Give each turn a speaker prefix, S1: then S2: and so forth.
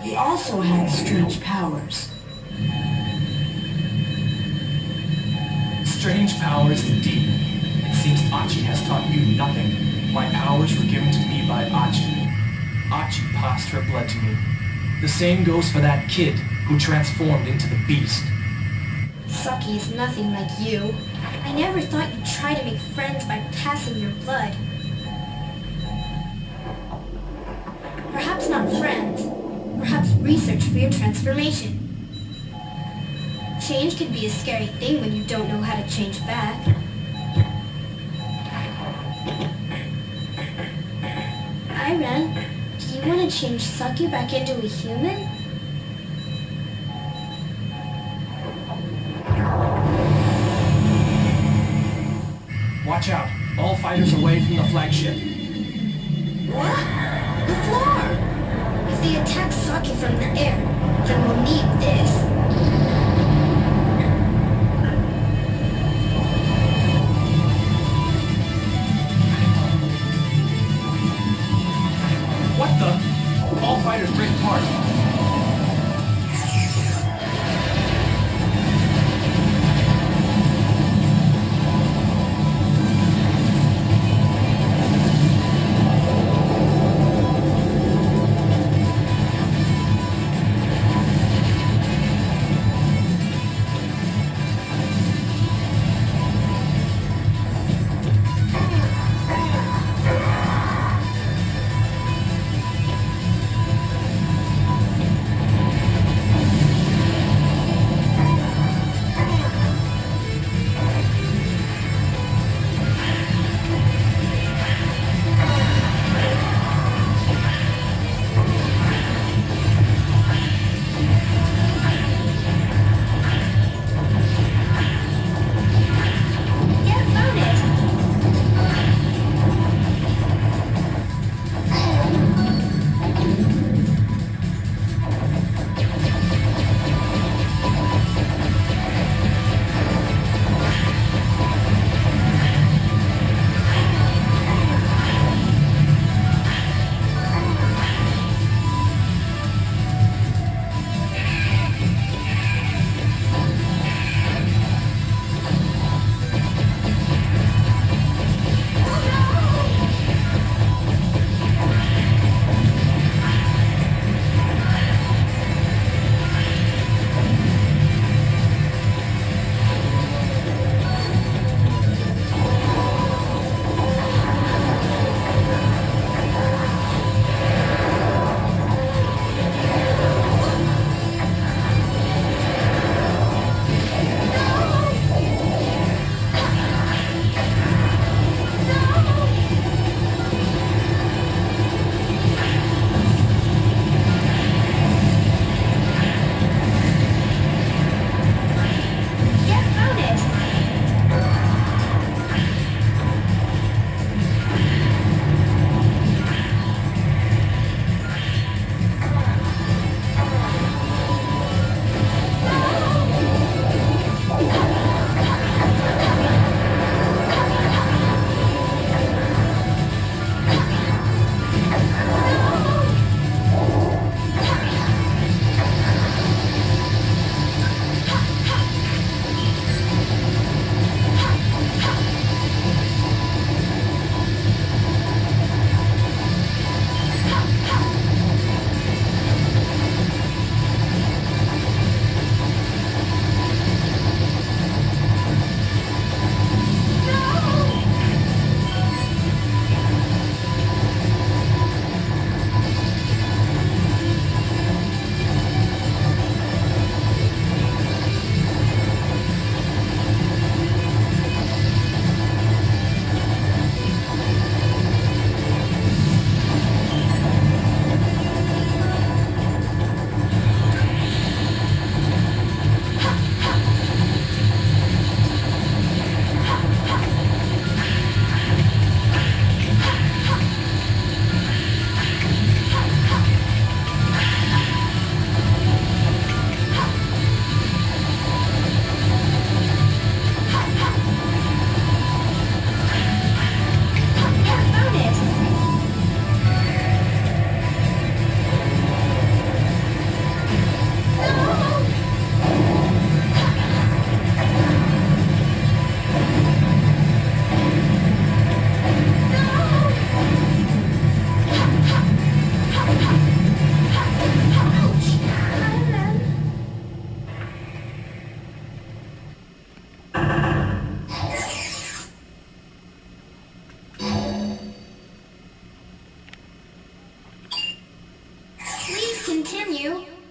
S1: He also had strange powers.
S2: Strange powers indeed. It seems Achi has taught you nothing. My powers were given to me by Achi. Achi passed her blood to me. The same goes for that kid who transformed into the beast.
S3: Saki is nothing like you. I never thought you'd try to make friends by passing your blood. Perhaps not friends. Perhaps research for your transformation. Change can be a scary thing when you don't know how to change back. Iran, do you want to change Saki back into a human?
S2: Watch out. All fighters away from the flagship.
S3: What? The floor! If they attack Saki from the air, then we'll need this.
S2: What the? All fighters break apart.
S3: continue.